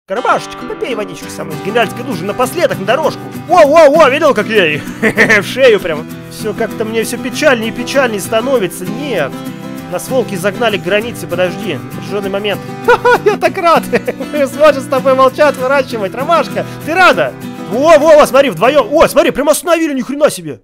Карабашечка, попей водичку со мной с генеральской лужи напоследок на дорожку. О, видел, как я ей в шею прям. Все как-то мне все печальнее и печальнее становится. Нет, нас волки загнали к границе, подожди, напряженный момент. Я так рад. Мы сможем с тобой волчат выращивать. Ромашка, ты рада? Во, смотри, вдвоем. О, смотри, прям остановили, ни хрена себе.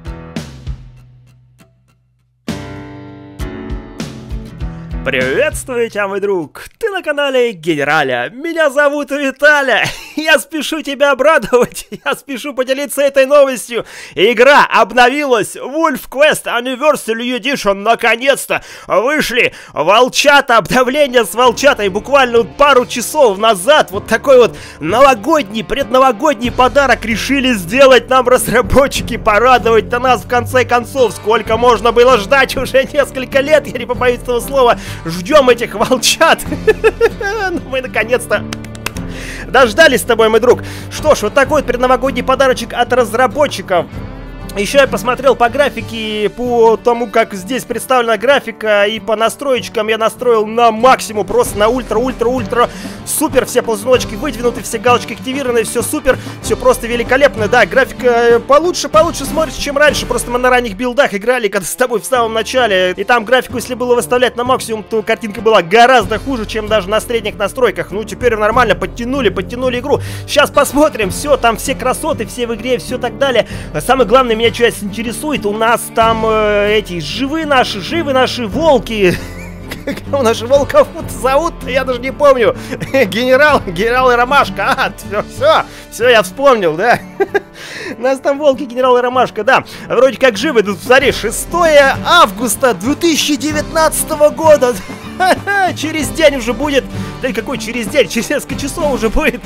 Приветствую тебя, мой друг! Ты на канале Генераля. Меня зовут Виталя. Я спешу тебя обрадовать. Я спешу поделиться этой новостью. Игра обновилась. Wolf Quest Anniversary Edition. Наконец-то вышли волчата. Обновление с волчатой. Буквально пару часов назад. Вот такой вот новогодний, предновогодний подарок решили сделать нам разработчики. Порадовать-то нас в конце концов. Сколько можно было ждать уже несколько лет. Я не побоюсь этого слова. Ждем этих волчат. Мы наконец-то дождались с тобой, мой друг. Что ж, вот такой вот предновогодний подарочек от разработчиков. Еще я посмотрел по графике, по тому, как здесь представлена графика, и по настроечкам я настроил на максимум, просто на ультра супер, все ползуночки выдвинуты, все галочки активированы, все супер, все просто великолепно, да, графика получше смотрится, чем раньше, просто мы на ранних билдах играли, когда с тобой в самом начале, и там графику, если было выставлять на максимум, то картинка была гораздо хуже, чем даже на средних настройках. Ну, теперь нормально, подтянули игру. Сейчас посмотрим, все, там все красоты, все в игре, все так далее. Самое главное, меня что интересует, у нас там эти живы наши волки. Как наши волков зовут, я даже не помню. Генерал и Ромашка. Все, я вспомнил, да. У нас там волки, генерал и Ромашка, да. Вроде как живы. Тут смотри, 6 августа 2019 года. Через день уже будет. Да какой через день? Через несколько часов уже будет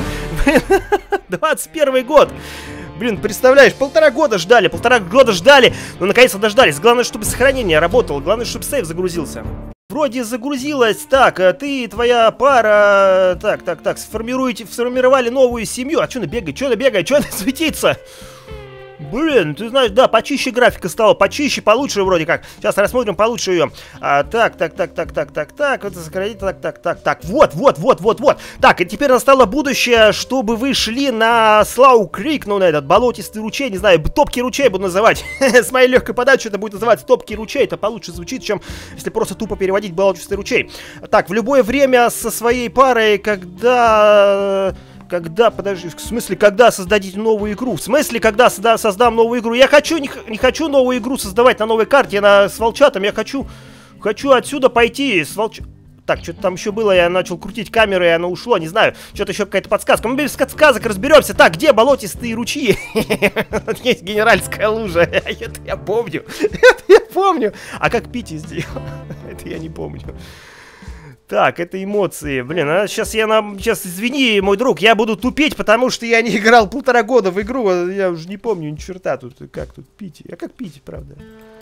21 год. Блин, представляешь, полтора года ждали, но наконец-то дождались. Главное, чтобы сохранение работало, главное, чтобы сейв загрузился. Вроде загрузилось. Так, ты и твоя пара, так, сформировали новую семью. А что она бегает, что она светится? Блин, ты знаешь, да, почище графика стала, почище, получше вроде как. Сейчас рассмотрим получше ее. Так, это сократить, так, вот. Так, и теперь настало будущее, чтобы вы шли на Слау Крик, ну, на этот болотистый ручей, не знаю, топкий ручей буду называть. С моей легкой подачей это будет называться топкий ручей, это получше звучит, чем если просто тупо переводить болотистый ручей. Так, в любое время со своей парой, когда, подожди, в смысле, когда создадите новую игру? В смысле, когда создам новую игру? Я не хочу новую игру создавать на новой карте, с волчатом. Я хочу отсюда пойти с Так, что-то там еще было, я начал крутить камеру, и оно ушло, не знаю. Что-то еще какая-то подсказка. Мы без подсказок разберемся. Так, где болотистые ручьи? Есть генеральская лужа. Это я помню. А как пить сделал? Это я не помню. Так, это эмоции. Блин, сейчас извини, мой друг, я буду тупеть, потому что я не играл полтора года в игру. Я уже не помню ни черта тут. Как тут пить? А как пить, правда?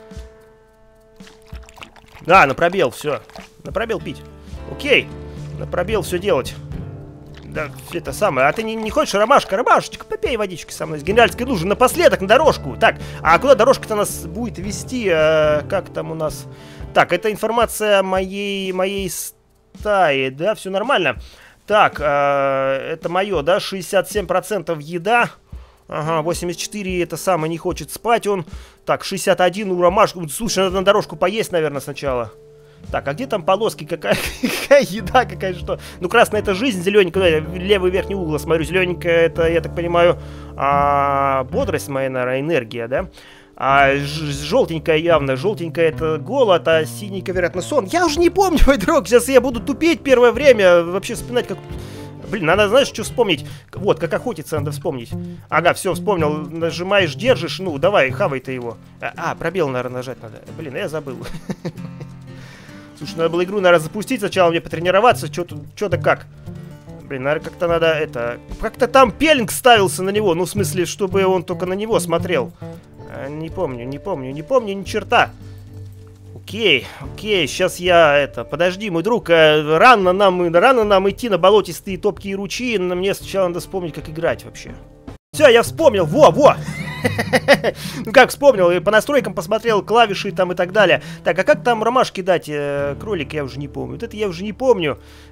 Да, на пробел, все. На пробел пить. Окей. На пробел все делать. Да, это самое. А ты не хочешь, Ромашечка, попей водички со мной с генеральской лужи напоследок на дорожку. Так, а куда дорожка-то нас будет вести? Как там у нас? Так, это информация моей стаи, да, все нормально. Так, это мое, да, 67% еда. Ага, 84 это самое, не хочет спать он. Так, 61 у Ромашки. Слушай, надо на дорожку поесть, наверное, сначала. Так, а где там полоски? Какая еда, какая что? Ну, красная это жизнь, зелененькая, левый верхний угол, смотрю, зелененькая это, я так понимаю, бодрость моя, наверное, энергия, да? А желтенькая явно, желтенькая это голод, а синенькая, вероятно, сон. Я уже не помню, мой друг, сейчас я буду тупеть первое время, вообще вспоминать как... Блин, надо, знаешь, что вспомнить? Вот, как охотиться надо вспомнить. Ага, все, вспомнил, нажимаешь, держишь, ну, давай, хавай ты его. Пробел, наверное, нажать надо. Блин, я забыл. Слушай, надо было игру, наверное, запустить сначала, мне потренироваться, что-то как. Блин, наверное, как-то надо это... Как-то там пелинг ставился на него, ну, в смысле, чтобы он только на него смотрел. Не помню, ни черта. Окей, сейчас я это... Подожди, мой друг, рано нам идти на болотистые топкие ручьи, но мне сначала надо вспомнить, как играть вообще. Все, я вспомнил, во! Ну как вспомнил, и по настройкам посмотрел, клавиши там и так далее. Так, а как там ромашки дать, кролик, я уже не помню. Вот это я уже не помню.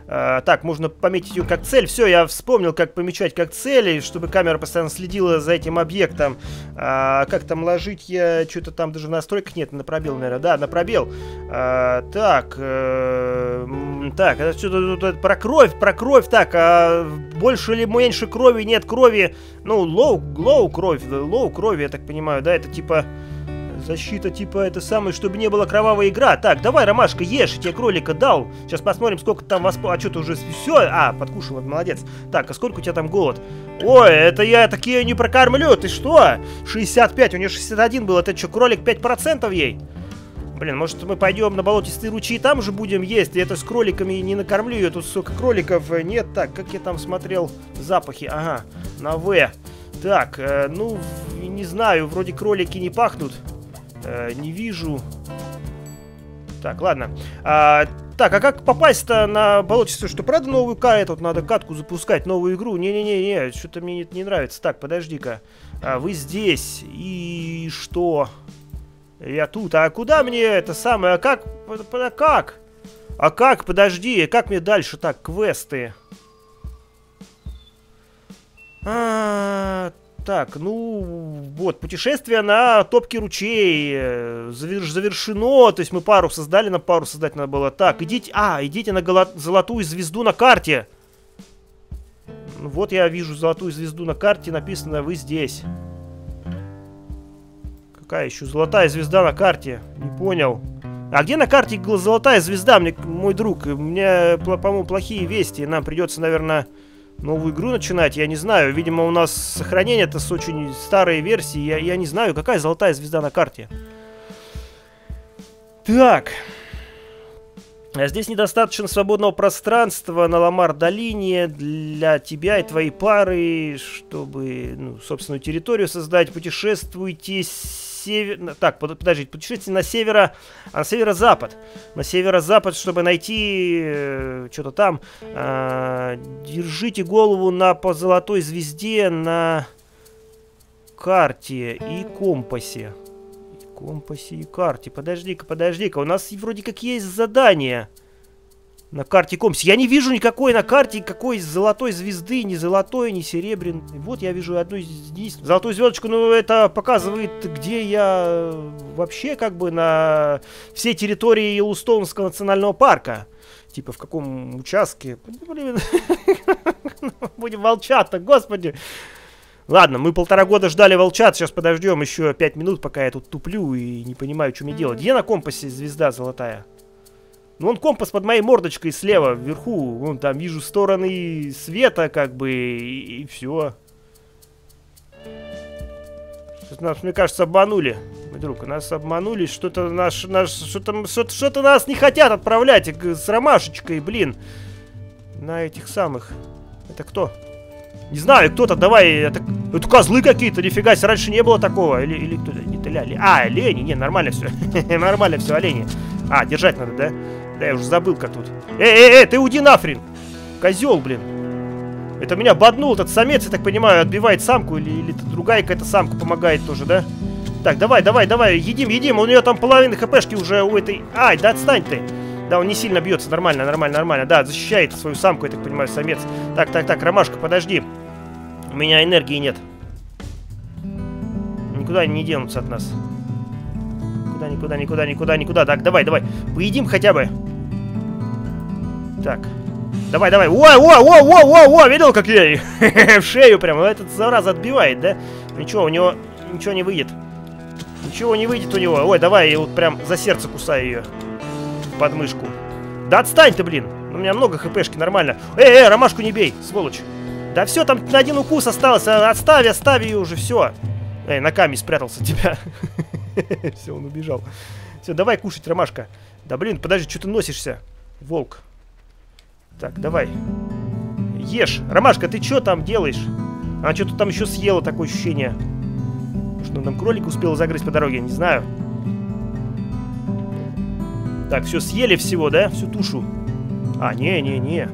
Так, можно пометить ее как цель. Все, я вспомнил, как помечать как цель, чтобы камера постоянно следила за этим объектом. Как там ложить я? Что-то там даже в настройках нет. На пробел, наверное. Да, на пробел. Так, это что-то тут про кровь. Так, больше или меньше крови, нет крови. Ну, лоу крови, я так понимаю, да, это типа... Защита, типа, это самое, чтобы не была кровавая игра. Так, давай, Ромашка, ешь, я тебе кролика дал. Сейчас посмотрим, сколько там вас... А что, ты уже все? Подкушал, молодец. Так, а сколько у тебя там голод? Ой, это я такие не прокормлю, ты что? 65, у нее 61 было, это что, кролик 5% ей? Блин, может мы пойдем на болотистые ручьи, там же будем есть, и это с кроликами не накормлю ее, тут столько кроликов нет. Так, как я там смотрел запахи, ага, на В. Так, ну, не знаю, вроде кролики не пахнут. Не вижу. Так, ладно. Так, а как попасть-то на болотистую? Что, правда новую карту? Тут надо катку запускать, новую игру. Не-не-не, что-то мне не нравится. Так, подожди-ка. Вы здесь. И что? Я тут. А куда мне это самое? А как? А как? Подожди. Как мне дальше? Так, квесты. Так, ну, вот, путешествие на топкий ручей завершено, то есть мы пару создали, на пару создать надо было. Так, идите на золотую звезду на карте. Ну, вот я вижу золотую звезду на карте, написано «Вы здесь». Какая еще золотая звезда на карте? Не понял. А где на карте золотая звезда, мой друг? У меня, по-моему, плохие вести, нам придется, наверное... Новую игру начинать, я не знаю. Видимо, у нас сохранение-то с очень старой версии. Я не знаю, какая золотая звезда на карте. Так. А здесь недостаточно свободного пространства на Ламар-долине для тебя и твоей пары, чтобы, ну, собственную территорию создать. Путешествуйте Так, подождите, путешествуйте на северо-запад. На северо-запад, чтобы найти что-то там. Держите голову по золотой звезде на карте и компасе. И карте. Подожди-ка. У нас вроде как есть задание. На карте компасе. Я не вижу никакой на карте какой золотой звезды, ни золотой, ни серебряной. Вот я вижу одну здесь. Золотую звездочку, ну это показывает, где я вообще как бы на всей территории Йеллоустоунского национального парка. Типа в каком участке. Блин. Будем волчат-то, господи. Ладно, мы 1,5 года ждали волчат. Сейчас подождем еще 5 минут, пока я тут туплю и не понимаю, что мне делать. Где на компасе звезда золотая? Ну, вон компас под моей мордочкой слева, вверху. Вон там вижу стороны света, как бы, и все. Нас, мне кажется, обманули. Мой друг, нас обманули. Что-то что-то нас не хотят отправлять с Ромашечкой, блин. На этих самых. Это кто? Не знаю, кто-то, давай. Это козлы какие-то, нифига себе, раньше не было такого. Или кто-то. Олени. Не, нормально все. Нормально все, олени. Держать надо, да? Да, я уже забыл, как тут. Ты уйди нахрен! Козел, блин. Это меня боднул этот самец, я так понимаю, отбивает самку, или другая какая-то самка помогает тоже, да? Так, давай, едим. У нее там половина хпшки уже у этой... Да отстань ты! Да, он не сильно бьется, нормально. Да, защищает свою самку, я так понимаю, самец. Так, Ромашка, подожди. У меня энергии нет. Никуда не денутся от нас. Никуда. Так, давай. Поедим хотя бы. Так. Давай. О, видел, как я в шею прям. Этот зараза отбивает, да? Ничего, у него ничего не выйдет. Ничего не выйдет у него. Ой, давай, я вот прям за сердце кусаю ее. В подмышку. Да отстань ты, блин. У меня много хпшки, нормально. Ромашку не бей, сволочь. Да все, там на один укус осталось. Оставь ее уже, все. На камень спрятался тебя. Все, он убежал. Все, давай кушать, Ромашка. Да блин, подожди, что ты носишься? Волк. Так, давай. Ешь. Ромашка, ты что там делаешь? Она что-то там еще съела, такое ощущение. Что там кролик успел загрызть по дороге, не знаю. Так, все, съели всего, да? Всю тушу. Не.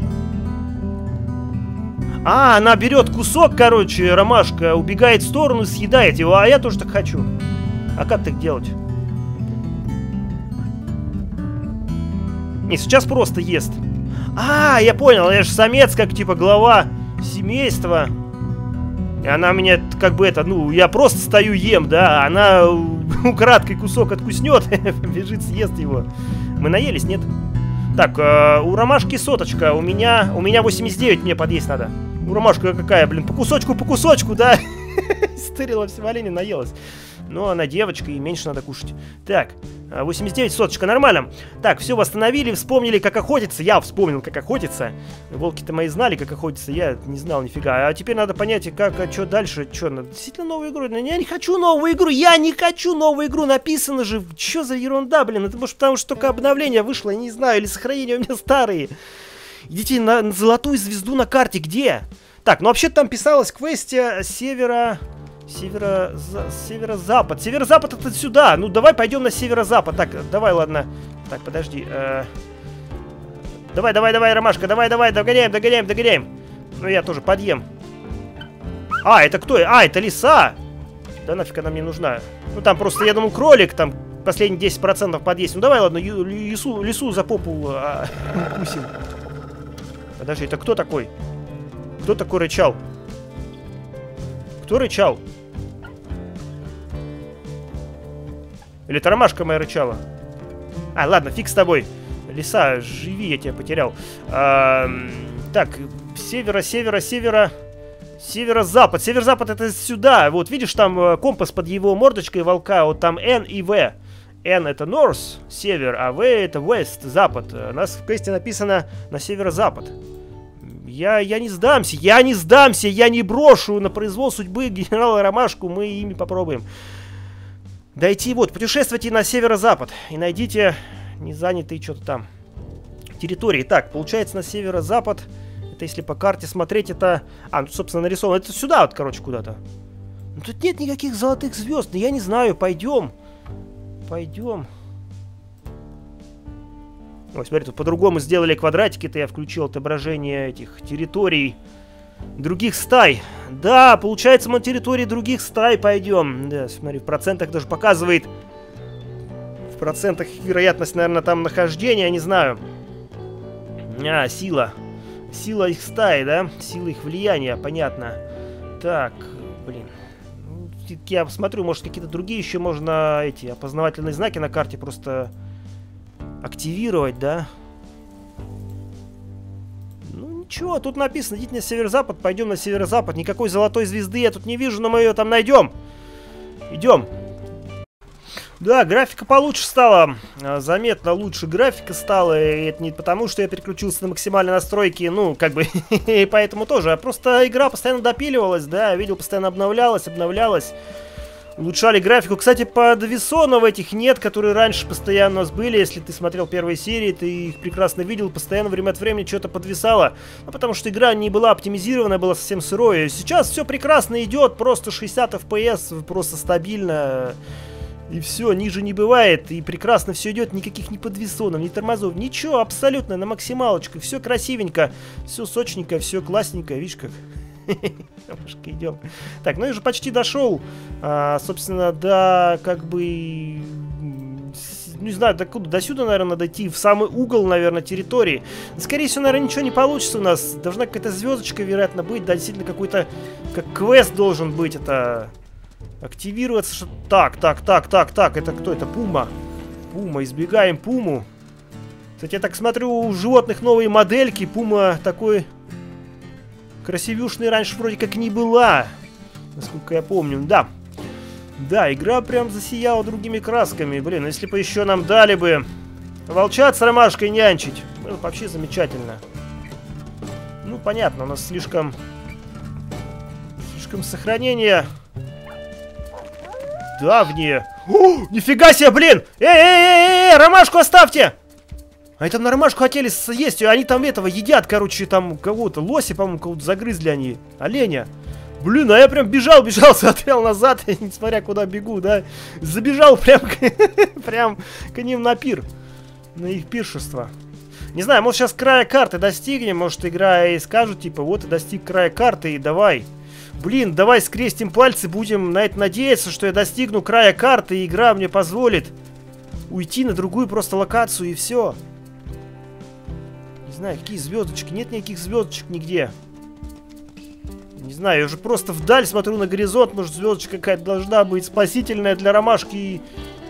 Она берет кусок, короче, Ромашка, убегает в сторону, съедает его, а я тоже так хочу. А как так делать? Не, сейчас просто ест. А, я понял, я же самец, как типа глава семейства. И она меня как бы это, ну, я просто стою ем, да, а она украдкой кусок откуснет, бежит, съест его. Мы наелись, нет? Так, у Ромашки соточка, у меня 89, мне подъесть надо. У Ромашка какая, блин, по кусочку, да? Стырила все варенье, наелась. Но она девочка, и меньше надо кушать. Так, 89 соточка, нормально. Так, все восстановили, вспомнили, как охотиться. Я вспомнил, как охотиться. Волки-то мои знали, как охотиться. Я не знал нифига. А теперь надо понять, как, что дальше. Что, надо действительно новую игру? Я не хочу новую игру. Я не хочу новую игру. Написано же. Что за ерунда, блин? Это может потому, что только обновление вышло, я не знаю. Или сохранения у меня старые. Идите на золотую звезду на карте. Где? Так, ну вообще там писалось в квесте северо-запад. Северо-запад это сюда. Ну, давай пойдем на северо-запад. Так, давай, ладно. Так, подожди. Давай, Ромашка. Давай, догоняем. Ну, я тоже подъем. А, это кто? А, это лиса. Да нафиг она мне нужна. Ну, там просто, я думал, кролик. Там последние 10% подъесть. Ну, давай, ладно, лису за попу укусим. Подожди, это кто такой? Кто такой рычал? Кто рычал? Или это Ромашка моя рычала? А, ладно, фиг с тобой. Лиса, живи, я тебя потерял. Так, северо-запад. Северо-запад это сюда. Вот, видишь, там компас под его мордочкой волка. Вот там N и V. N это North, север, а V это West, запад. У нас в квесте написано на северо-запад. Я не сдамся, я не брошу на произвол судьбы генерала Ромашку, мы ими попробуем. Дойти, вот, путешествуйте на северо-запад и найдите незанятые что-то там территории. Так, получается на северо-запад, это если по карте смотреть, это... А, ну, собственно, нарисовано, это сюда вот, короче, куда-то. Ну, тут нет никаких золотых звезд, я не знаю, пойдем. Ой, смотри, тут по-другому сделали квадратики-то, я включил отображение этих территорий других стай. Да, получается, мы на территории других стай пойдем. Да, смотри, в процентах даже показывает. В процентах вероятность, наверное, там нахождения, я не знаю. А, сила. Сила их стаи, да? Сила их влияния, понятно. Так, блин. Я смотрю, может, какие-то другие еще можно эти опознавательные знаки на карте просто... активировать, да? Ну ничего, тут написано, идите на северо-запад, пойдем на северо-запад. Никакой золотой звезды я тут не вижу, но мы ее там найдем. Идем. Да, графика получше стала. Заметно лучше графика стала. И это не потому, что я переключился на максимальные настройки, ну, как бы, и поэтому тоже. А просто игра постоянно допиливалась, да, видео постоянно обновлялось. Улучшали графику. Кстати, подвесонов этих нет, которые раньше постоянно у нас были. Если ты смотрел первые серии, ты их прекрасно видел. Постоянно время от времени что-то подвисало. Ну, потому что игра не была оптимизирована, была совсем сырой. Сейчас все прекрасно идет. Просто 60 FPS, просто стабильно. И все, ниже не бывает. И прекрасно все идет. Никаких ни подвесонов, ни тормозов. Ничего, абсолютно на максималочку. Все красивенько, все сочненько, все классненько. Видишь как? Немножко идем. Так, ну я же почти дошел. Собственно, до как бы... Не знаю, до сюда, наверное, надо идти. В самый угол, наверное, территории. Скорее всего, наверное, ничего не получится у нас. Должна какая-то звездочка, вероятно, быть. Да, действительно, какой-то... Как квест должен быть. Это... Активироваться, что... Так. Это кто? Это Пума. Пума. Избегаем Пуму. Кстати, я так смотрю, у животных новые модельки. Пума такой... Красивюшной раньше вроде как не была. Насколько я помню. Да. Да, игра прям засияла другими красками. Блин, если бы еще нам дали бы волчат с Ромашкой нянчить. Было бы вообще замечательно. Ну, понятно, у нас слишком сохранение давнее. О, нифига себе, блин! Ромашку оставьте! А это на Ромашку хотели съесть, они там этого едят, короче, там кого-то, лоси, по-моему, кого-то загрызли они, оленя. Блин, а я прям бежал, смотрел назад, несмотря куда бегу, да, забежал прям к ним на пир, на их пиршество. Не знаю, может сейчас края карты достигнем, может игра и скажут, типа, вот и достиг края карты, и давай. Блин, давай скрестим пальцы, будем на это надеяться, что я достигну края карты, и игра мне позволит уйти на другую просто локацию, и все. Не знаю, какие звездочки. Нет никаких звездочек нигде. Не знаю, я уже просто вдаль смотрю на горизонт. Может, звездочка какая-то должна быть спасительная для ромашки и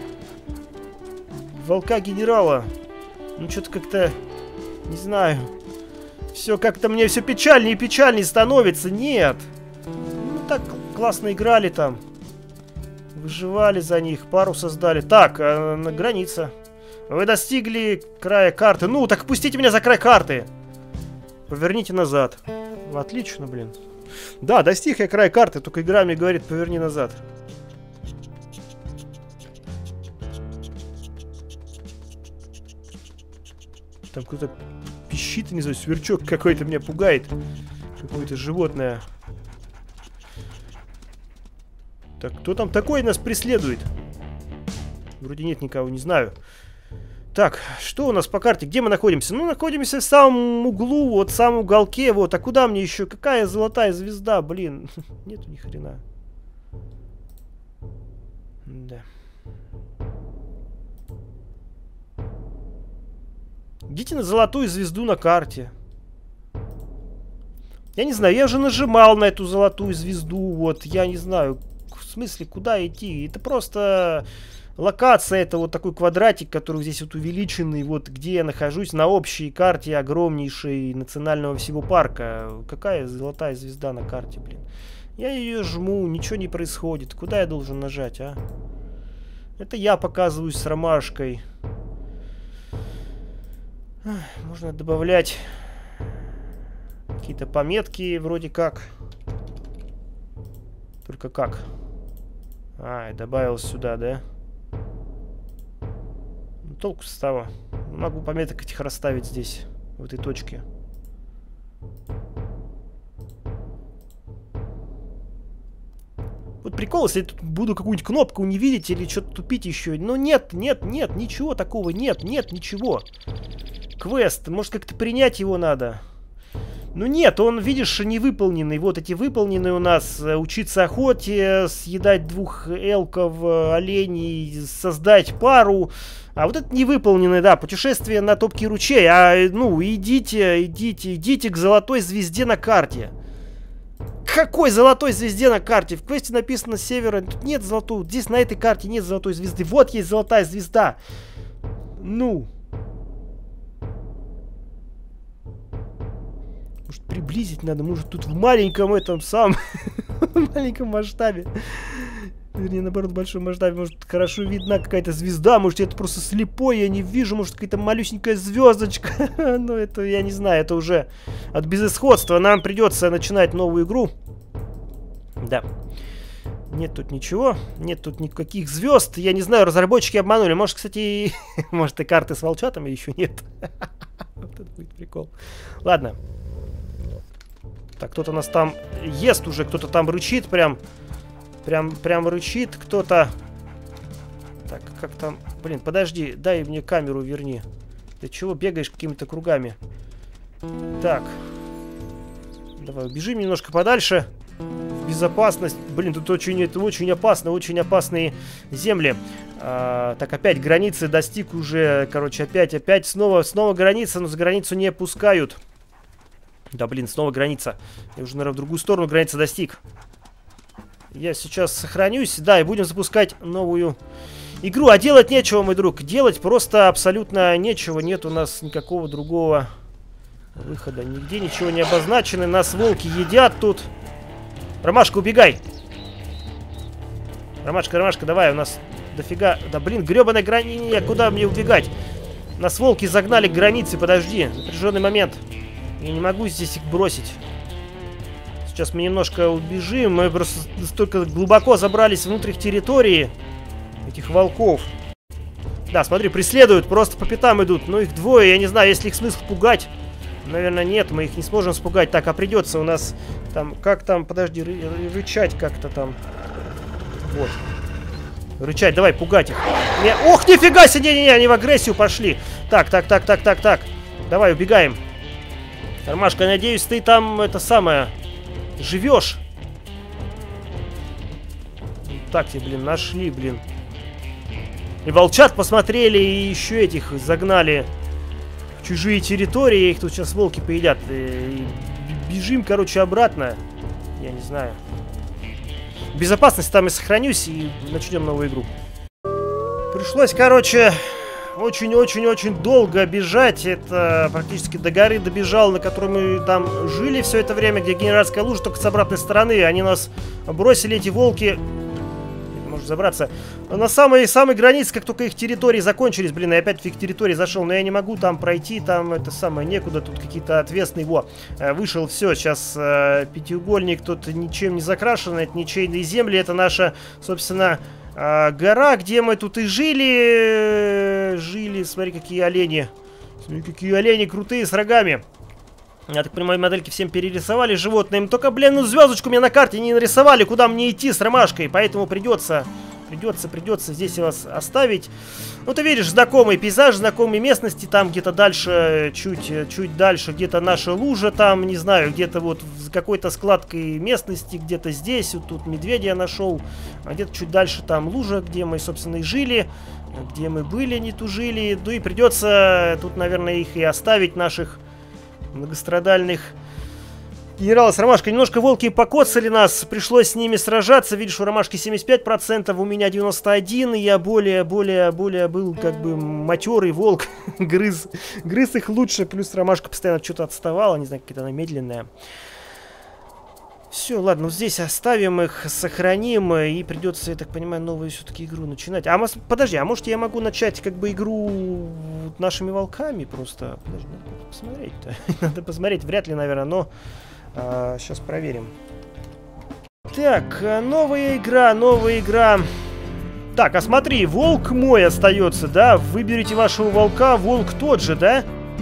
волка генерала. Ну, что-то как-то... Не знаю. Все как-то мне все печальнее и печальнее становится. Нет. Ну, так классно играли там. Выживали за них, пару создали. Так, граница. Вы достигли края карты. Ну, так пустите меня за край карты. Поверните назад. Отлично, блин. Да, достиг я края карты, только игра мне говорит, поверни назад. Там кто-то пищит, не знаю, сверчок какой-то меня пугает. Какое-то животное. Так, кто там такой нас преследует? Вроде нет никого, не знаю. Так, что у нас по карте? Где мы находимся? Ну, находимся в самом углу, вот в самом уголке, вот. А куда мне еще? Какая золотая звезда, блин? Нету ни хрена. Да. Идите на золотую звезду на карте. Я не знаю, я уже нажимал на эту золотую звезду, вот. Я не знаю, в смысле, куда идти? Это просто... Локация — это вот такой квадратик, который здесь вот увеличенный, вот где я нахожусь на общей карте огромнейшей национального всего парка. Какая золотая звезда на карте, блин? Я ее жму, ничего не происходит. Куда я должен нажать, а? Это я показываюсь с ромашкой. Можно добавлять какие-то пометки вроде как. Только как? А, я добавил сюда, да? Толку с того. Могу пометок этих расставить здесь, в этой точке. Вот прикол, если я тут буду какую-нибудь кнопку не видеть или что-то тупить еще. Но нет, нет, нет, ничего такого, нет, нет, ничего. Квест, может как-то принять его надо. Ну нет, он, видишь, не выполненный. Вот эти выполненные у нас. Учиться охоте, съедать 2 элков, оленей, создать пару. А вот это не выполненный, да, путешествие на топкий ручей. А, ну, идите к золотой звезде на карте. Какой золотой звезде на карте? В квесте написано с севера. Тут нет золотой. Здесь на этой карте нет золотой звезды. Вот есть золотая звезда. Ну... Может, приблизить надо, может, тут в маленьком этом самом, в маленьком масштабе. Вернее, наоборот, в большом масштабе, может, хорошо видна какая-то звезда, может, это просто слепой, я не вижу, может, какая-то малюсенькая звездочка. Ну, это, я не знаю, это уже от безысходства. Нам придется начинать новую игру. Да. Нет тут ничего, нет тут никаких звезд. Я не знаю, разработчики обманули. Может, кстати, может, и карты с волчатами еще нет. Вот это будет прикол. Ладно. Так, кто-то нас там ест уже, кто-то там рычит, прям рычит кто-то. Так, как там... Блин, подожди, дай мне камеру верни. Ты чего бегаешь какими-то кругами? Так. Давай, убежим немножко подальше. В безопасность. Блин, тут очень опасно, очень опасные земли. Так, опять границы достиг уже, короче, опять снова граница, но за границу не пускают. Да, блин, снова граница. Я уже, наверное, в другую сторону границы достиг. Я сейчас сохранюсь, да, и будем запускать новую игру. А делать нечего, мой друг. Делать просто абсолютно нечего. Нет у нас никакого другого выхода. Нигде ничего не обозначено. Нас волки едят тут. Ромашка, убегай. Ромашка, давай, у нас дофига... Да, блин, гребаная граница. Куда мне убегать? Нас волки загнали к границе, подожди. Напряженный момент. Я не могу здесь их бросить. Сейчас мы немножко убежим. Мы просто столько глубоко забрались внутрь их территории. Этих волков. Да, смотри, преследуют, просто по пятам идут. Ну, их двое, я не знаю, есть ли их смысл пугать. Наверное, нет, мы их не сможем спугать. Так, а придется у нас там... Как там, подожди, рычать как-то там. Вот. Рычать, давай, пугать их. Ох, нифига себе, не, они в агрессию пошли. Так. Давай, убегаем. Ромашка, надеюсь, ты там, это самое, живешь. Так тебе, блин, нашли, блин. И волчат посмотрели, и еще этих загнали в чужие территории, их тут сейчас волки поедят. И бежим, короче, обратно. Я не знаю. В безопасности там и сохранюсь, и начнем новую игру. Пришлось, короче, очень-очень-очень долго бежать. Это практически до горы добежал, на которой мы там жили все это время, где генеральская лужа, только с обратной стороны. Они нас бросили, эти волки. Может забраться. На самой границе, как только их территории закончились, блин, я опять в их территории зашел, но я не могу там пройти, там это самое некуда, тут какие-то отвесные. Во, вышел, все, сейчас пятиугольник тут ничем не закрашен, это ничейные земли, это наша, собственно, гора, где мы тут и жили. Смотри, какие олени. Смотри, какие олени крутые с рогами. Я так понимаю, модельки всем перерисовали животным. Только, блин, ну звездочку мне на карте не нарисовали, куда мне идти с ромашкой. Поэтому придется здесь вас оставить. Ну, ты видишь, знакомый пейзаж, знакомые местности. Там где-то дальше, чуть дальше, где-то наша лужа там, не знаю, где-то вот с какой-то складкой местности, где-то здесь. Вот тут медведя я нашел. А где-то чуть дальше там лужа, где мы, собственно, и жили. Где мы были, не тужили. Ну и придется тут, наверное, их и оставить, наших многострадальных генерала с ромашкой. Немножко волки покоцали нас, пришлось с ними сражаться. Видишь, у ромашки 75%, у меня 91%. Я более был как бы матерый волк. грыз их лучше, плюс ромашка постоянно что-то отставала, не знаю, какая-то она медленная. Все, ладно, вот здесь оставим их, сохраним, и придется, я так понимаю, новую все-таки игру начинать. Подожди, а может я могу начать как бы игру нашими волками просто? Подожди, надо посмотреть-то. Надо посмотреть, вряд ли, наверное, но сейчас проверим. Так, новая игра. Так, а смотри, волк мой остается, да? Выберите вашего волка, волк тот же, да?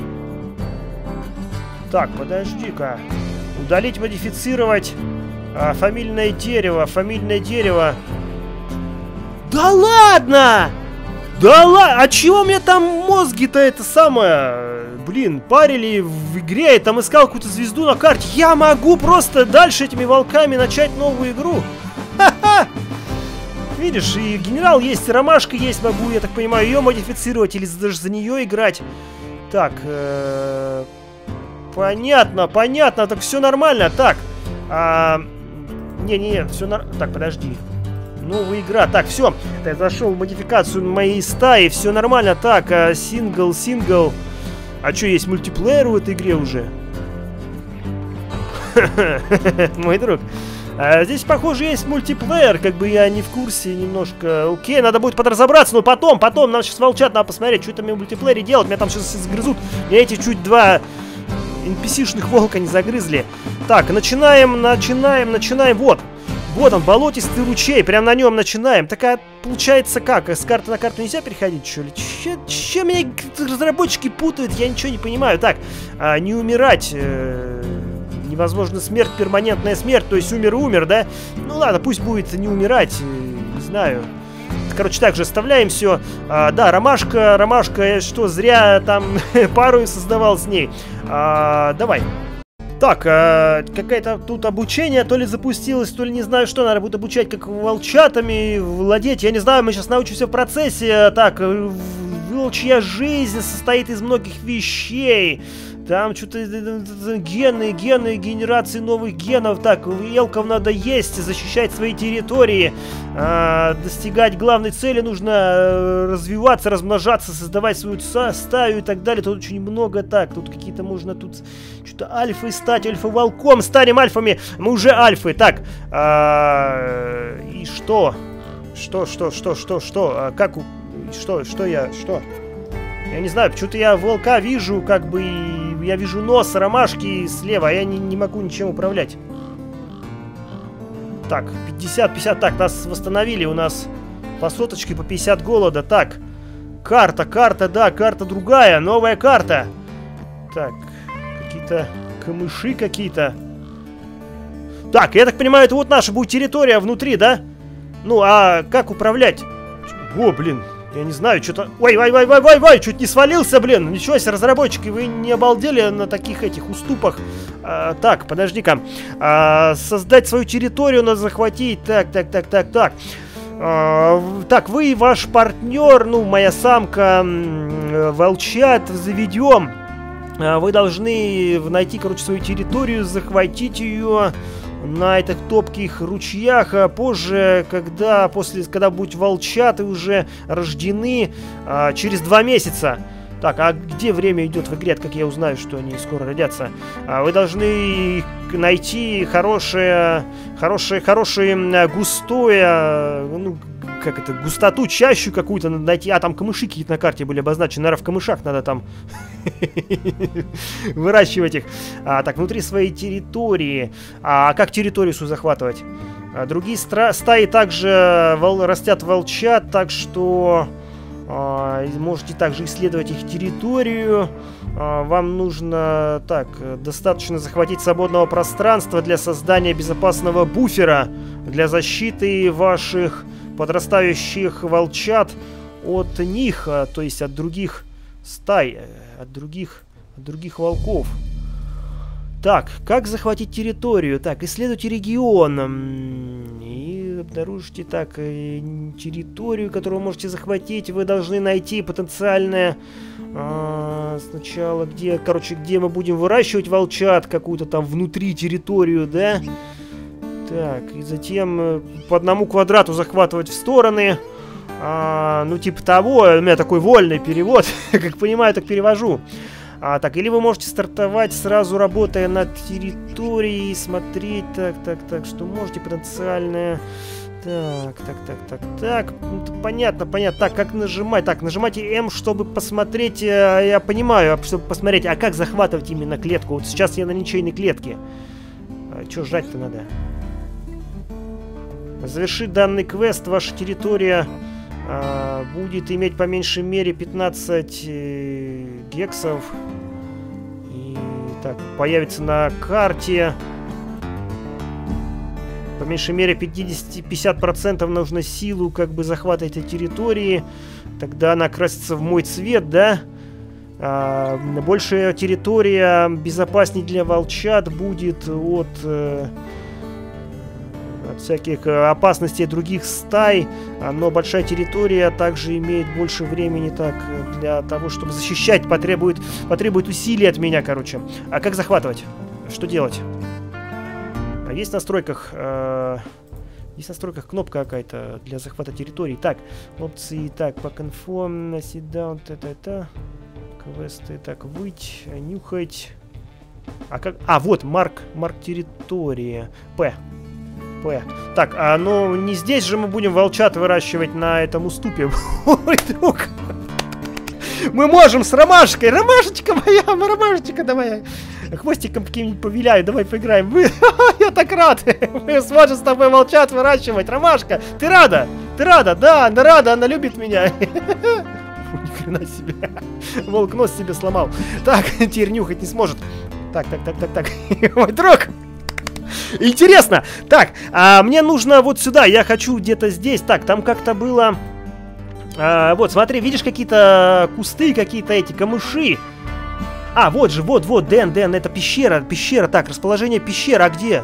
Так, подожди-ка. Удалить, модифицировать. Фамильное дерево. Да ладно! А чего у меня там мозги-то это самое? Блин, парили в игре, я там искал какую-то звезду на карте. Я могу просто дальше этими волками начать новую игру. Ха-ха! Видишь, и генерал есть, и ромашка есть, могу, я так понимаю, ее модифицировать или даже за нее играть. Так, понятно, так все нормально. Так, не, все нормально. Так, подожди. Новая игра. Так, все. Я зашел в модификацию моей стаи. Все нормально. Так, сингл. А что, есть мультиплеер в этой игре уже? Мой друг. Здесь, похоже, есть мультиплеер. Как бы я не в курсе немножко. Окей, надо будет подразобраться. Но потом. Нам сейчас волчат, надо посмотреть, что там в мультиплеере делать. Меня там сейчас загрызут. Меня эти чуть два NPC-шных волка не загрызли. Так, начинаем. Вот он, болотистый ручей. Прям на нем начинаем. Так, получается как? С карты на карту нельзя переходить, что ли? Че меня разработчики путают? Я ничего не понимаю. Так, не умирать. Невозможно смерть, перманентная смерть. То есть умер, да? Ну ладно, пусть будет не умирать. Не знаю. Короче, так же оставляем все. Да, ромашка, я что, зря там пару создавал с ней. Давай. Так, какое-то тут обучение то ли запустилось, то ли не знаю что. Надо будет обучать, как волчатами владеть. Я не знаю, мы сейчас научимся в процессе. Так, волчья жизнь состоит из многих вещей. Там что-то гены, генерации новых генов. Так, елкам надо есть, защищать свои территории. Достигать главной цели нужно развиваться, размножаться, создавать свою стаю и так далее. Тут очень много. Так, тут какие-то можно тут что-то альфой стать, альфа-волком. Станем альфами. Мы уже альфы. Так, и что? Что? Как? Что я? Я не знаю, почему-то я волка вижу, как бы, я вижу нос ромашки слева, а я не могу ничем управлять. Так, 50, так, нас восстановили, у нас по соточке, по 50 голода. Так, карта, да, карта другая, новая карта. Так, какие-то камыши какие-то. Так, я так понимаю, это вот наша будет территория внутри, да? Ну, а как управлять? О, блин. Я не знаю, что-то... Ой, чуть не свалился, блин. Ничего себе, разработчики, вы не обалдели на таких этих уступах. Так, подожди-ка. Создать свою территорию надо захватить. Так. Так, вы и ваш партнер, ну, моя самка, волчат, заведем. вы должны найти, короче, свою территорию, захватить ее на этих топких ручьях. А позже, когда будут волчаты уже рождены, через 2 месяца. Так, а где время идет в игре? Как я узнаю, что они скоро родятся? Вы должны найти хорошее густое, ну, как это, густоту, чащу какую-то найти. А, там камыши какие-то на карте были обозначены. Наверное, в камышах надо там выращивать их. Так, внутри своей территории. А как территорию свою захватывать? Другие стаи также растят волчат, так что... можете также исследовать их территорию. Вам нужно достаточно захватить свободного пространства для создания безопасного буфера для защиты ваших подрастающих волчат от них, то есть от других стай, от других волков. Так, как захватить территорию? Так, исследуйте регион. И обнаружите территорию, которую вы можете захватить. Вы должны найти потенциальное... сначала, где мы будем выращивать волчат, какую-то там внутри территорию, да? Так, и затем по 1 квадрату захватывать в стороны. Ну, типа того, у меня такой вольный перевод. Как понимаю, так перевожу. Так, или вы можете стартовать сразу, работая над территорией, смотреть, так, что можете потенциальное... Так, понятно, так, как нажимать? Так, нажимайте М, чтобы посмотреть, я понимаю, чтобы посмотреть, а как захватывать именно клетку? Вот сейчас я на ничейной клетке. Что жать-то надо? Завершить данный квест, ваша территория... будет иметь по меньшей мере 15 гексов. И так, появится на карте. По меньшей мере 50% нужно силу захвата этой территории. Тогда она красится в мой цвет, да? Большая территория безопасней для волчат будет от всяких опасностей других стай, но большая территория также имеет больше времени для того, чтобы защищать, потребует усилий от меня, короче. А как захватывать? Что делать? Есть в настройках кнопка какая-то для захвата территории. Так, опции, так, по конфом, sit down, квесты, так, выть, нюхать. Вот, марк территории. П. Так, но не здесь же мы будем волчат выращивать на этом уступе. Ой, друг. Мы можем с ромашкой. Ромашечка моя, ромашечка давай. Хвостиком каким-нибудь повиляю, давай поиграем. Я так рад. Мы сможем с тобой волчат выращивать. Ромашка, ты рада? Да, она рада, она любит меня. Ни хрена себе. Волк нос себе сломал. Так, теперь нюхать не сможет. Так. Мой друг. Интересно. Так, мне нужно вот сюда. Я хочу где-то здесь. Так, там как-то было... вот, смотри, видишь какие-то кусты, какие-то эти камыши. Вот же, вот, Дэн, это пещера. Так, расположение пещеры. А где?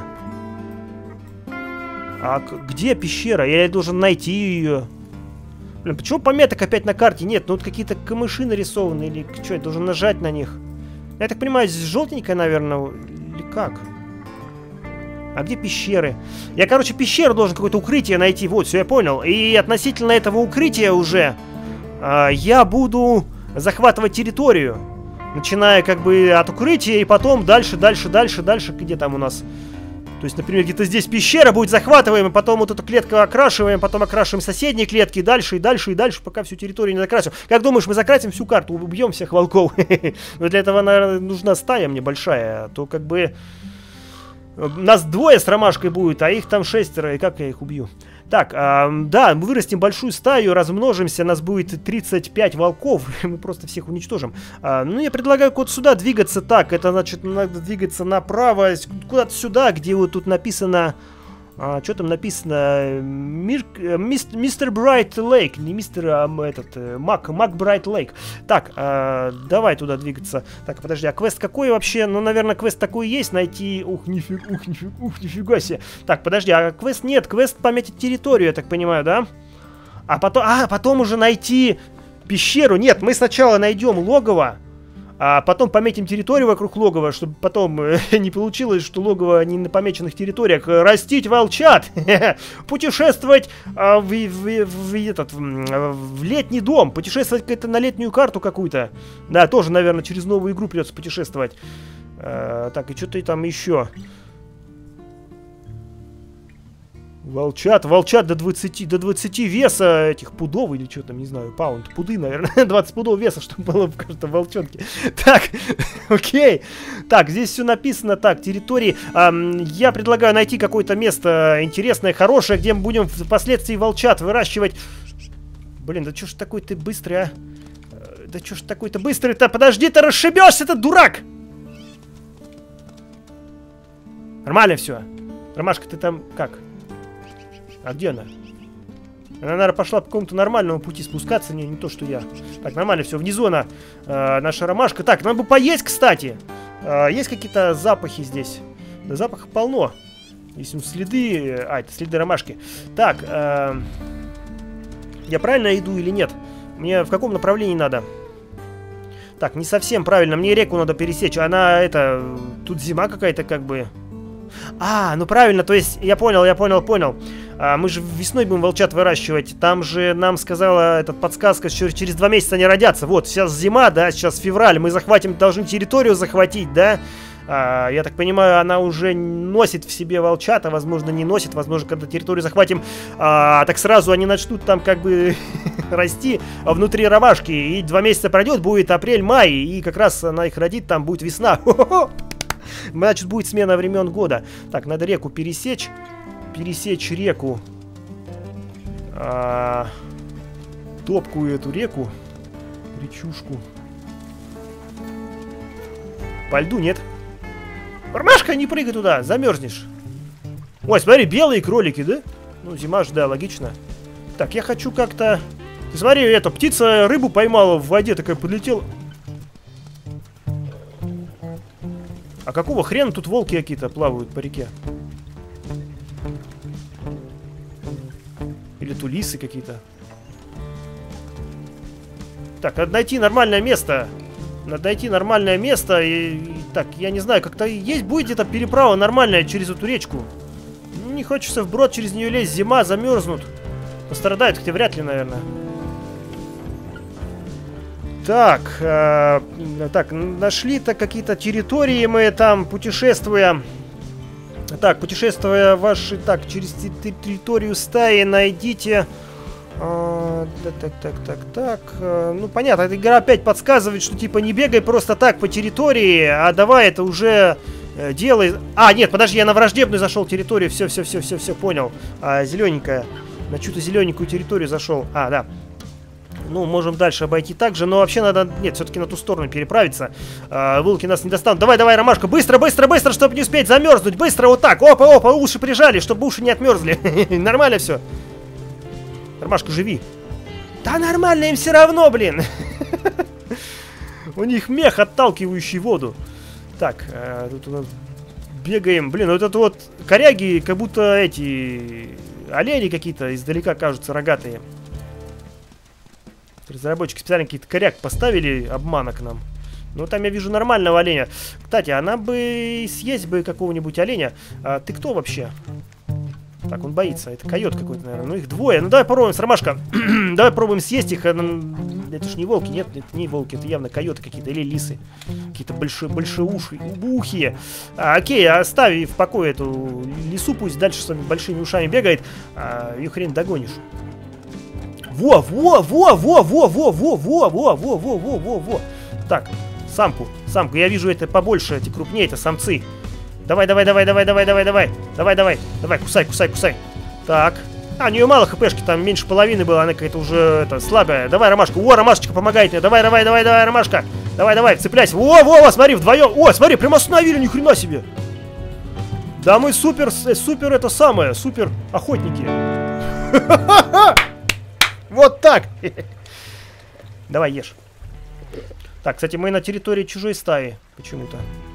Где пещера? Я должен найти ее. Блин, почему пометок опять на карте нет? Ну, вот какие-то камыши нарисованы. Или что, я должен нажать на них? Я так понимаю, здесь желтенькая, наверное. Или как? А где пещеры? Я, короче, пещеру должен, какое-то укрытие найти. Вот, все, я понял. И относительно этого укрытия уже я буду захватывать территорию. Начиная от укрытия и потом дальше. Где там у нас? То есть, например, где-то здесь пещера будет, захватываем, и потом вот эту клетку окрашиваем, потом окрашиваем соседние клетки, и дальше, пока всю территорию не закрасим. Как думаешь, мы закрасим всю карту, убьем всех волков? Но для этого, наверное, нужна стая мне большая, а то нас 2 с ромашкой будет, а их там 6, и как я их убью? Так, да, мы вырастим большую стаю, размножимся, нас будет 35 волков, мы просто всех уничтожим. Ну, я предлагаю вот сюда двигаться. Так, это значит, надо двигаться направо, куда-то сюда, где вот тут написано... что там написано? Мистер Брайт Лейк, не мистер, Мак Брайт Лейк. Так, давай туда двигаться. Так, подожди, а квест какой вообще? Ну, наверное, квест такой есть, найти... Ух, нифига себе. Так, подожди, а квест нет, квест пометить территорию, я так понимаю, да? А потом уже найти пещеру. Нет, мы сначала найдем логово, А потом пометим территорию вокруг логова, чтобы потом не получилось, что логово не на помеченных территориях. Растить волчат! Путешествовать в летний дом. Путешествовать на летнюю карту какую-то. Да, тоже, наверное, через новую игру придется путешествовать. Так, и что-то там еще. Волчат до 20 веса этих пудов или что там, не знаю, паунд, пуды, наверное, 20 пудов веса, чтобы было в каждом волчонке. Так, окей. Так, здесь все написано, так, территории. Я предлагаю найти какое-то место интересное, хорошее, где мы будем впоследствии волчат выращивать. Блин, да что ж такой ты быстрый, а? Да что ж такой ты быстрый-то? Подожди, ты расшибешься, ты дурак! Нормально все. Ромашка, ты там как? А где она? Она, наверное, пошла по какому-то нормальному пути спускаться. Не то, что я. Так, нормально все. Внизу она, наша ромашка. Так, надо бы поесть, кстати. Есть какие-то запахи здесь? Да, запахов полно. Есть следы... А, это следы ромашки. Так, я правильно иду или нет? Мне в каком направлении надо? Так, не совсем правильно. Мне реку надо пересечь. Она, это... Тут зима какая-то, как бы... А, ну правильно, то есть, я понял. Мы же весной будем волчат выращивать. Там же нам сказала эта подсказка, что через 2 месяца они родятся. Вот, сейчас зима, да, сейчас февраль. Мы должны территорию захватить, да. Я так понимаю, она уже носит в себе волчата, возможно, не носит. Возможно, когда территорию захватим, так сразу они начнут там как бы расти внутри ромашки. И 2 месяца пройдет, будет апрель-май, и как раз она их родит, там будет весна. Значит, будет смена времен года. Так, надо реку пересечь. Пересечь реку. Топкую эту реку. Речушку. По льду нет. Ромашка, не прыгай туда, замерзнешь. Ой, смотри, белые кролики, да? Ну, зима же, да, логично. Так, я хочу как-то... Ты смотри, эта птица рыбу поймала в воде, такая подлетела. А какого хрена тут волки какие-то плавают по реке? Или тулисы какие-то? Так, надо найти нормальное место. Так, я не знаю, как-то есть будет где-то переправа нормальная через эту речку. Не хочется вброд через нее лезть. Зима, замерзнут. Пострадают, хотя вряд ли, наверное. Так, нашли-то какие-то территории мы там, путешествуя. Так, путешествуя ваши, так, через территорию стаи найдите... Так. Ну, понятно, эта игра опять подсказывает, что типа не бегай просто так по территории, а давай это уже делай... А, нет, подожди, я на враждебную зашел территорию, все, понял. Зелененькая, на чью-то зелененькую территорию зашел. А, да. Ну, можем дальше обойти так же, но вообще надо... Нет, все-таки на ту сторону переправиться. Волки нас не достанут. Давай, ромашка, быстро, чтобы не успеть замерзнуть. Быстро вот так. Опа, уши прижали, чтобы уши не отмерзли. Нормально все. Ромашка, живи. Да нормально, им все равно, блин. У них мех, отталкивающий воду. Так, тут у нас бегаем. Блин, вот это вот коряги, как будто эти олени какие-то издалека кажутся рогатые. Разработчики специально какие-то коряк поставили обмана к нам. Ну, там я вижу нормального оленя. Кстати, она бы съесть бы какого-нибудь оленя. Ты кто вообще? Так, он боится. Это койот какой-то, наверное. Ну, их двое. Ну, давай попробуем с ромашка. Давай попробуем съесть их. Это ж не волки. Нет, это не волки. Это явно койоты какие-то. Или лисы. Какие-то большие уши. Ухи. Окей, оставь в покое эту лису. Пусть дальше с своими большими ушами бегает. Ее хрен догонишь. Во. Так, самку. Я вижу, это побольше, эти крупнее, это самцы. Давай. Кусай. Так. У нее мало хпшки, там меньше половины было, она какая-то уже слабая. Давай, ромашка. Ромашечка помогает мне. Давай, ромашка. Давай, цепляйся. Смотри, вдвоем. Смотри, прямо остановили, ни хрена себе. Да мы супер это самое, супер охотники. Вот так. Давай, ешь. Так, кстати, мы на территории чужой стаи почему-то.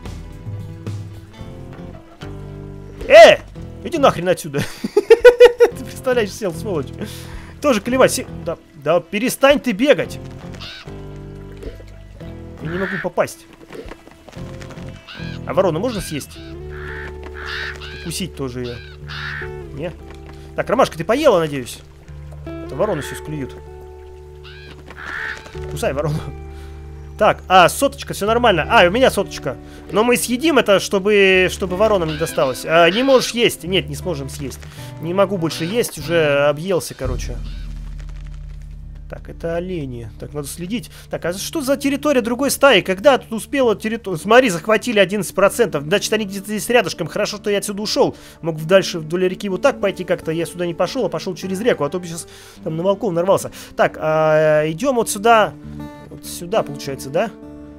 Иди нахрен отсюда. Ты представляешь, сел, сволочь. Тоже клевать. Да перестань ты бегать. не могу попасть. А ворону можно съесть? Укусить тоже ее. Не? Так, Ромашка, ты поела, надеюсь? Это вороны все склюют. Кусай ворону. Так, соточка, все нормально. У меня соточка. Но мы съедим это, чтобы воронам не досталось. Не можешь есть. Нет, не сможем съесть. Не могу больше есть, уже объелся, короче. Так, это олени. Так, надо следить. Так, а что за территория другой стаи? Когда тут успела территория... Смотри, захватили 11%. Значит, они где-то здесь рядышком. Хорошо, что я отсюда ушел. Мог дальше вдоль реки вот так пойти как-то. Я сюда не пошел, а пошел через реку. А то бы сейчас там на волков нарвался. Так, идем вот сюда. Вот сюда, получается, да?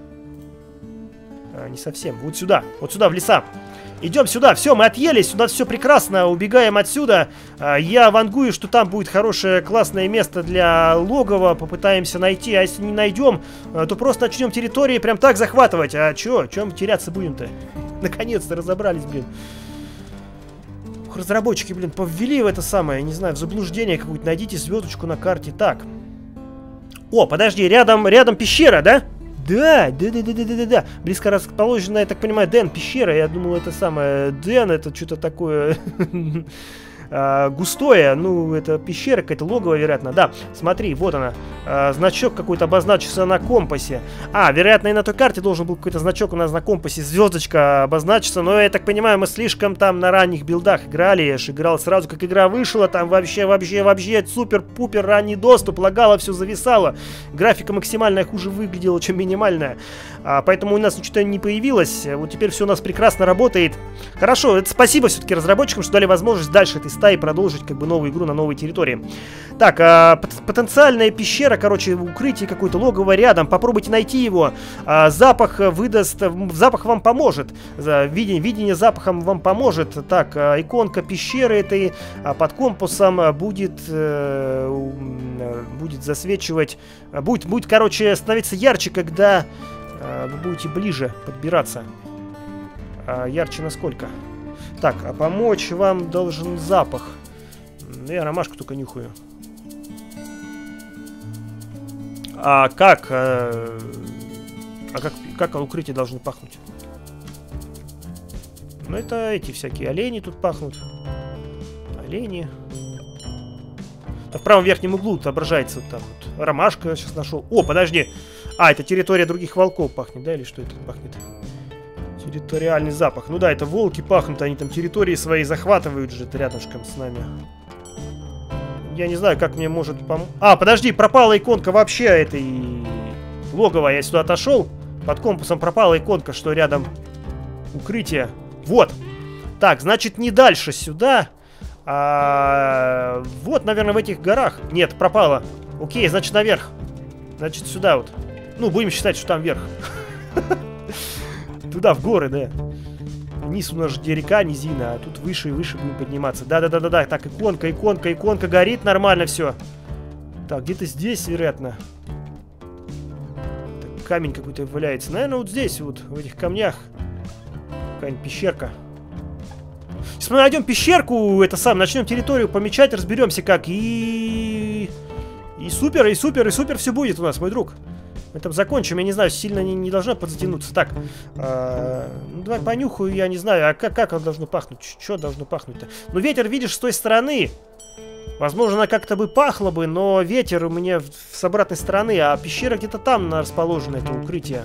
Не совсем. Вот сюда в леса. Идем сюда, все, мы отъелись, у нас все прекрасно, убегаем отсюда. Я вангую, что там будет хорошее, классное место для логова, попытаемся найти. А если не найдем, то просто начнем территории прям так захватывать. А чё мы теряться будем-то? Наконец-то разобрались, блин. Разработчики, блин, поввели в это самое, не знаю, в заблуждение какое-то. Найдите звездочку на карте. Так. О, подожди, рядом пещера, да? Да. Близко расположена, я так понимаю, Дэн, пещера. Я думал, это самое... Дэн, это что-то такое... густое, ну, это пещера, какая-то логово, вероятно. Да, смотри, вот она. Значок какой-то обозначился на компасе. Вероятно, и на той карте должен был какой-то значок у нас на компасе, звездочка обозначиться. Но я так понимаю, мы слишком там на ранних билдах играли. Я же играл сразу, как игра вышла. Там вообще супер-пупер ранний доступ. Лагало, все зависало. Графика максимальная хуже выглядела, чем минимальная. Поэтому у нас ничего не появилось. Вот теперь все у нас прекрасно работает. Хорошо, это спасибо все-таки разработчикам, что дали возможность дальше этой стаи продолжить как бы новую игру на новой территории. Так, потенциальная пещера, короче, укрытие какое-то, логово рядом. Попробуйте найти его. Запах выдаст... Запах вам поможет. Видение запахом вам поможет. Так, иконка пещеры этой под компасом будет засвечивать... Будет, короче, становиться ярче, когда вы будете ближе подбираться. Ярче насколько? Так, помочь вам должен запах. Я ромашку только нюхаю. Как укрытие должно пахнуть? Ну, это эти всякие олени тут пахнут. Олени. В правом верхнем углу отображается вот там вот. Ромашка сейчас нашел. О, подожди. Это территория других волков пахнет, да? Или что это пахнет? Территориальный запах. Ну да, это волки пахнут, они там территории свои захватывают же рядышком с нами. Я не знаю, как мне может помочь. Подожди, пропала иконка вообще этой логова. Я сюда отошел. Под компасом пропала иконка, что рядом укрытие. Вот. Так, значит, не дальше сюда. Вот, наверное, в этих горах. Нет, пропала. Окей, значит, наверх. Значит, сюда вот. Ну, будем считать, что там вверх. Туда, в горы, да. Вниз у нас же река, низина, а тут выше и выше будем подниматься. Да. Так, иконка горит, нормально все. Так, где-то здесь, вероятно. Так, камень какой-то валяется. Наверное, вот здесь, вот, в этих камнях. Какая-нибудь пещерка. Если мы найдем пещерку, начнем территорию помечать, разберемся как. И супер все будет у нас, мой друг. Мы там закончим, я не знаю, сильно не должна подзатянуться. Так, ну давай понюхаю, я не знаю, как оно должно пахнуть? Что должно пахнуть-то? Ну ветер, видишь, с той стороны. Возможно, она как-то бы пахла бы, но ветер у меня с обратной стороны, а пещера где-то там расположена, это укрытие.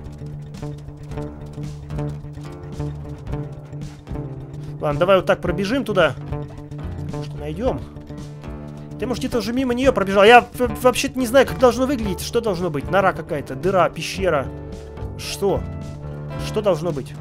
Ладно, давай вот так пробежим туда. Может, найдем? Ты, может, где-то уже мимо нее пробежал. Я вообще-то не знаю, как должно выглядеть. Что должно быть? Нора какая-то, дыра, пещера. Что? Что должно быть?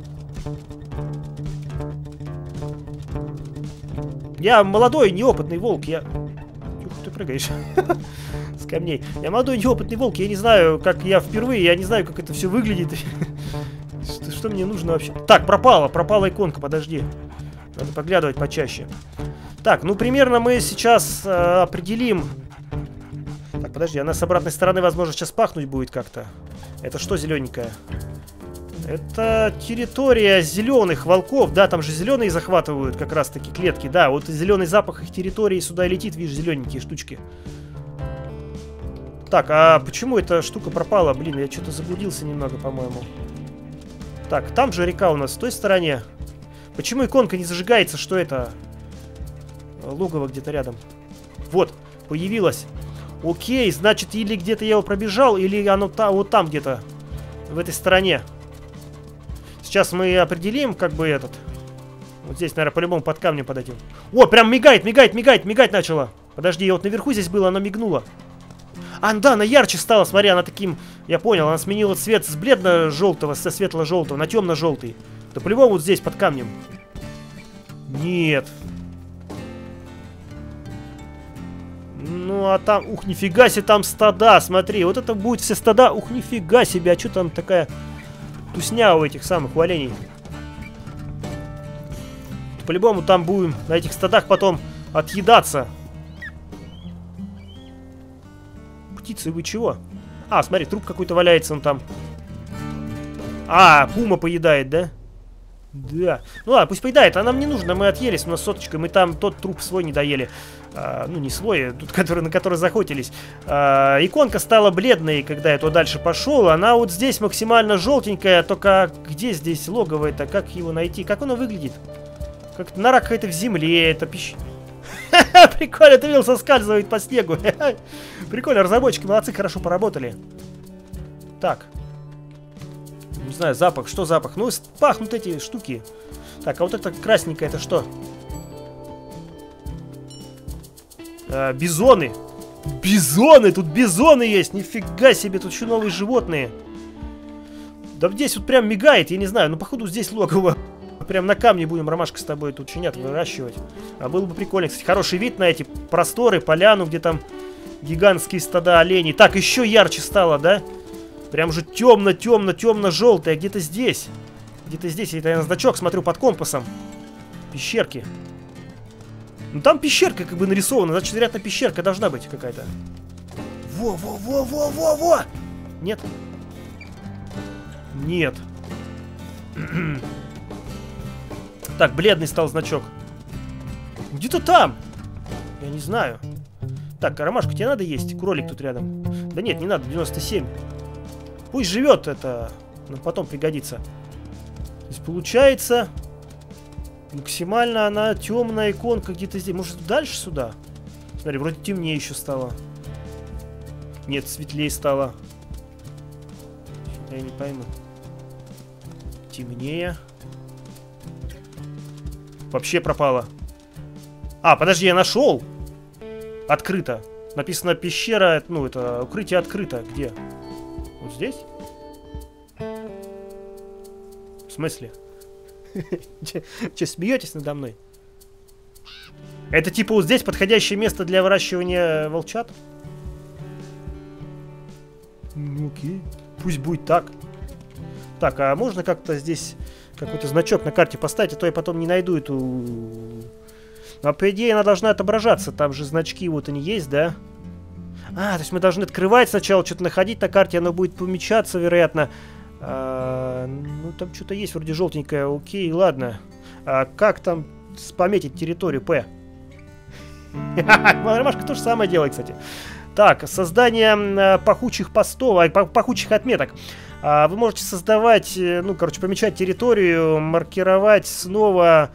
Я молодой, неопытный волк. Тихо, ты прыгаешь. С камней. Я молодой, неопытный волк. Я не знаю, как я впервые. Я не знаю, как это все выглядит. Что мне нужно вообще? Так, пропала иконка, подожди. Надо поглядывать почаще. Так, ну примерно мы сейчас определим. Так, подожди, она с обратной стороны, возможно, сейчас пахнуть будет как-то. Это что зелененькое? Это территория зеленых волков. Да, там же зеленые захватывают как раз-таки клетки. Да, вот зеленый запах их территории сюда летит, видишь, зелененькие штучки. Так, а почему эта штука пропала? Блин, я что-то заблудился немного, по-моему. Так, там же река у нас, с той стороне. Почему иконка не зажигается? Что это? Логово где-то рядом. Вот, появилось. Окей, значит, или где-то я его пробежал, или оно вот там где-то. В этой стороне. Сейчас мы определим, как бы этот. Вот здесь, наверное, по-любому под камнем подойдем. О, прям мигает, мигает, мигает, мигать начала. Подожди, я вот наверху здесь было, оно мигнуло. А, да, она ярче стала, смотри, она таким... Я понял, она сменила цвет с бледно-желтого, со светло-желтого на темно-желтый. Да по-любому вот здесь, под камнем. Нет. Ну, а там... Ух, нифига себе, там стада, смотри. Вот это будет все стада. Ух, нифига себе, а что там такая тусня у этих самых оленей? По-любому там будем на этих стадах потом отъедаться. Птицы, вы чего? А, смотри, труп какой-то валяется он там. А, пума поедает, да? Да. Ну ладно, пусть поедает, а нам не нужно, мы отъелись, у нас соточка, мы там тот труп свой не доели. Ну, не свой, тут, на который захотелись. Иконка стала бледной, когда я туда дальше пошел. Она вот здесь максимально желтенькая, только где здесь логово это? Как его найти? Как оно выглядит? Как нора какая-то в земле, это пища. Прикольно, ты видел, соскальзывает по снегу. Прикольно, разработчики молодцы, хорошо поработали. Так. Не знаю, запах. Что запах? Ну, пахнут эти штуки. Так, а вот это красненькое, это что? Бизоны. Бизоны! Тут бизоны есть! Нифига себе, тут еще новые животные. Да здесь вот прям мигает, я не знаю. Ну, походу, здесь логово. Прям на камне будем, Ромашка, с тобой тут чинят выращивать. А было бы прикольно. Кстати, хороший вид на эти просторы, поляну, где там гигантские стада оленей. Так, еще ярче стало, да? Прям же темно-темно-темно-желтое. Где-то здесь. Где-то здесь. Это я на значок смотрю под компасом. Пещерки. Ну там пещерка как бы нарисована. Значит, вероятно, пещерка должна быть какая-то. Во-во-во-во-во-во! Нет? Нет. Так, бледный стал значок. Где-то там. Я не знаю. Так, Ромашка, тебе надо есть? Кролик тут рядом. Да нет, не надо, 97. Пусть живет это. Но потом пригодится. То есть получается... Максимально она темная иконка где-то здесь. Может, дальше сюда? Смотри, вроде темнее еще стало. Нет, светлее стало. Я не пойму. Темнее. Вообще пропало. А, подожди, я нашел. Открыто. Написано пещера, ну это укрытие открыто. Где? Вот здесь? В смысле? Че, смеетесь надо мной? Это типа вот здесь подходящее место для выращивания волчат? Ну окей. Пусть будет так. Так, а можно как-то здесь какой-то значок на карте поставить, а то я потом не найду эту... А по идее она должна отображаться. Там же значки вот они есть, да? А, то есть мы должны открывать сначала, что-то находить на карте, оно будет помечаться, вероятно. Ну, там что-то есть вроде желтенькое. Окей, ладно. Как там пометить территорию П? Ромашка то же самое делает, кстати. Так, создание пахучих постов, пахучих отметок. Вы можете создавать, ну, короче, помечать территорию, маркировать снова...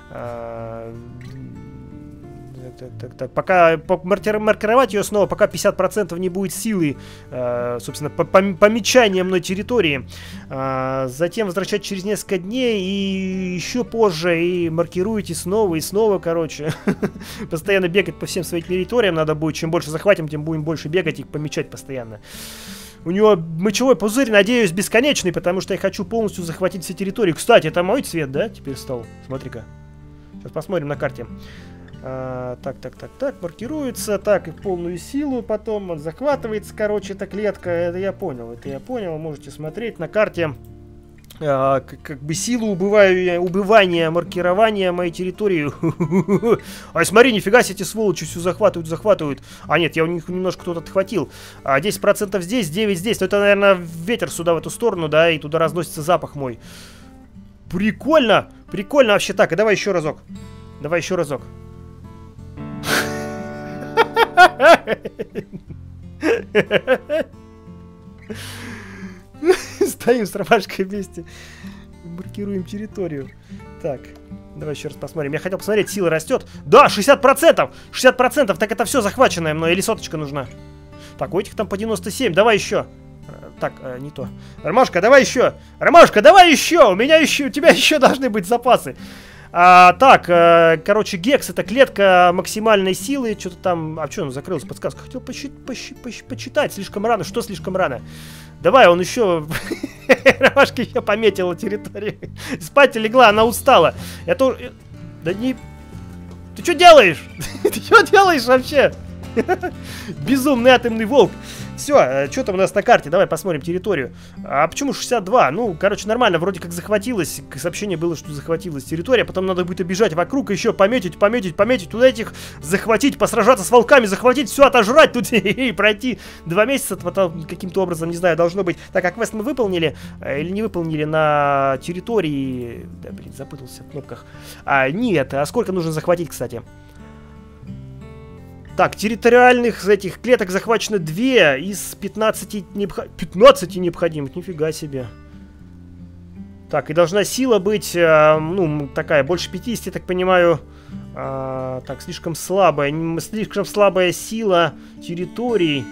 Так, пока маркировать ее снова, пока 50% не будет силы, собственно, помечания мной территории. Затем возвращать через несколько дней и еще позже, и маркируете снова и снова, короче. Постоянно бегать по всем своим территориям надо будет. Чем больше захватим, тем будем больше бегать и помечать постоянно. У него мочевой пузырь, надеюсь, бесконечный, потому что я хочу полностью захватить все территории. Кстати, это мой цвет, да? Теперь стал. Смотри-ка. Сейчас посмотрим на карте. Так, маркируется, так, и в полную силу, потом он захватывается, короче, эта клетка, это я понял, можете смотреть на карте, как бы силу убывания, маркирования моей территории. А смотри, нифига себе, эти сволочи все захватывают. А нет, я у них немножко кто-то отхватил. 10% здесь, 9 здесь, но это, наверное, ветер сюда, в эту сторону, да, и туда разносится запах мой. Прикольно вообще. Так, и давай еще разок. Стоим с Ромашкой вместе. Маркируем территорию. Так, давай еще раз посмотрим. Я хотел посмотреть, сила растет. Да, 60%! 60%! Так это все захваченное мной. Или соточка нужна? Так, у этих там по 97. Давай еще. Так, не то. Ромашка, давай еще. Ромашка, давай еще. У тебя еще должны быть запасы. Так, короче, Гекс — это клетка максимальной силы. Что-то там... А что, он закрылся? Подсказка. Хотел почитать. Слишком рано. Что слишком рано? Давай, он еще... Ромашка еще пометила территорию. Спать легла, она устала. Я тоже... Да не... Ты что делаешь? Ты что делаешь вообще? Безумный атомный волк. Все, что там у нас на карте? Давай посмотрим территорию. А почему 62? Ну, короче, нормально, вроде как захватилось. Сообщение было, что захватилась территория. Потом надо будет обижать вокруг, еще пометить. Туда этих захватить, посражаться с волками, захватить, все отожрать тут и пройти 2 месяца. Потом каким-то образом, не знаю, должно быть. Так, а квест мы выполнили или не выполнили на территории? Да, блин, запутался в кнопках. Нет, а сколько нужно захватить, кстати? Так, территориальных этих клеток захвачено 2 из 15 необходимых. Нифига себе. Так, и должна сила быть, ну, такая, больше 50, я так понимаю. Так, слишком слабая сила территорий.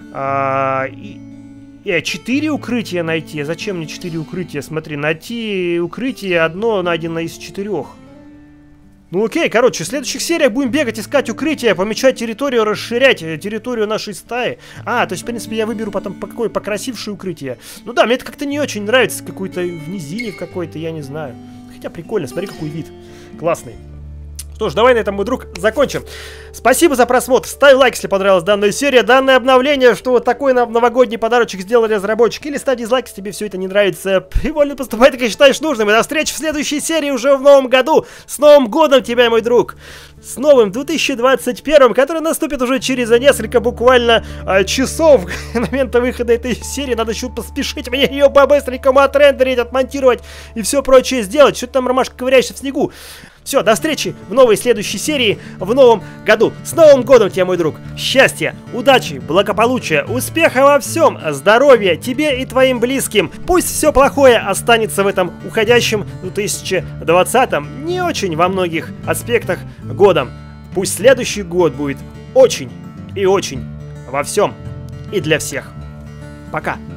4 укрытия найти. Зачем мне 4 укрытия? Смотри, найти укрытие одно найдено из 4. Ну окей, короче, в следующих сериях будем бегать, искать укрытие, помечать территорию, расширять территорию нашей стаи. То есть, в принципе, я выберу потом покрасившее укрытие. Ну да, мне это как-то не очень нравится, какой-то в низине какой-то, я не знаю. Хотя прикольно, смотри, какой вид. Классный. Что ж, давай на этом, мой друг, закончим. Спасибо за просмотр. Ставь лайк, если понравилась данная серия, данное обновление, что вот такой новогодний подарочек сделали разработчики. Или ставь дизлайк, если тебе все это не нравится. Привольно поступай, как считаешь нужным. И до встречи в следующей серии уже в новом году. С Новым годом тебя, мой друг. С новым 2021, который наступит уже через несколько буквально часов. К моменту выхода этой серии надо еще поспешить мне ее по-быстренькому отрендерить, отмонтировать и все прочее сделать. Что ты там, Ромашка, ковыряешься в снегу? Все, до встречи в новой следующей серии в новом году. С Новым годом тебя, мой друг. Счастья, удачи, благополучия, успеха во всем, здоровья тебе и твоим близким. Пусть все плохое останется в этом уходящем 2020-м, не очень во многих аспектах годом. Пусть следующий год будет очень и очень во всем и для всех. Пока.